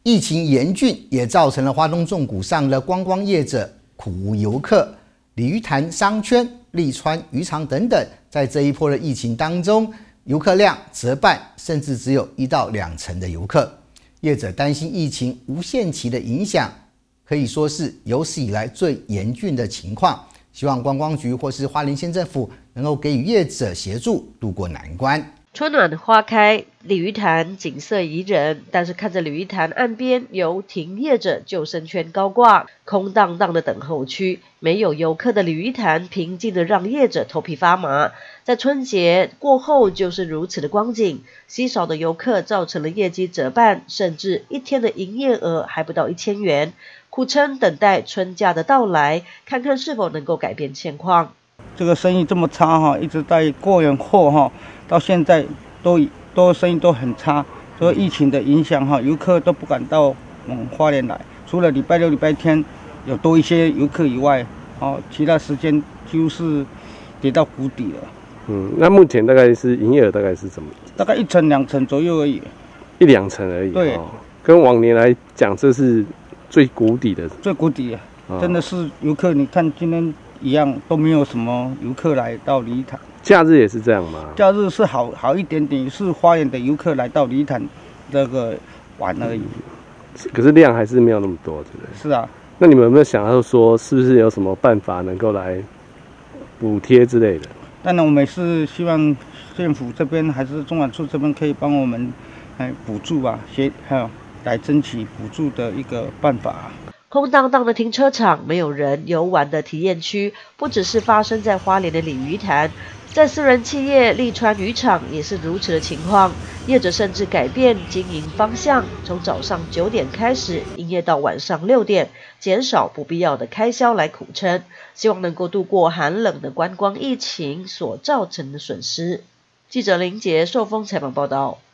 疫情严峻，也造成了花东纵谷上的观光业者苦无游客。鲤鱼潭商圈、利川渔场等等，在这一波的疫情当中，游客量折半，甚至只有1到2成的游客。业者担心疫情无限期的影响，可以说是有史以来最严峻的情况。希望观光局或是花莲县政府能够给予业者协助，渡过难关。 春暖花开，鲤鱼潭景色宜人，但是看着鲤鱼潭岸边游艇业者救生圈高挂，空荡荡的等候区，没有游客的鲤鱼潭平静的让业者头皮发麻。在春节过后就是如此的光景，稀少的游客造成了业绩折半，甚至一天的营业额还不到1000元，苦撑等待春假的到来，看看是否能够改变现况。 这个生意这么差哈，一直在过年后哈，到现在都生意都很差，所以疫情的影响哈，游客都不敢到花莲来，除了礼拜六、礼拜天有多一些游客以外，其他时间几乎是跌到谷底了。 那目前大概是营业额大概是怎么？ 大概1成2成左右而已 ，1-2成而已。 对， 跟往年来讲，这是最谷底的。 最谷底真的是游客，你看今天一样都没有什么游客来到鲤鱼潭。 假日也是这样吗？ 假日是好一点点，是花莲的游客来到鲤鱼潭这个玩而已。 可是量还是没有那么多，对不对？ 是啊。 那你们有没有想到说，是不是有什么办法能够来补贴之类的？ 当然，我们也是希望政府这边还是中管处这边可以帮我们补助啊，还有来争取补助的一个办法。 空荡荡的停车场，没有人游玩的体验区，不只是发生在花莲的鲤鱼潭，在私人企业利川渔场也是如此的情况。业者甚至改变经营方向，从早上9点开始营业到晚上6点，减少不必要的开销来苦撑，希望能够度过寒冷的观光疫情所造成的损失。记者林杰受风采访报道。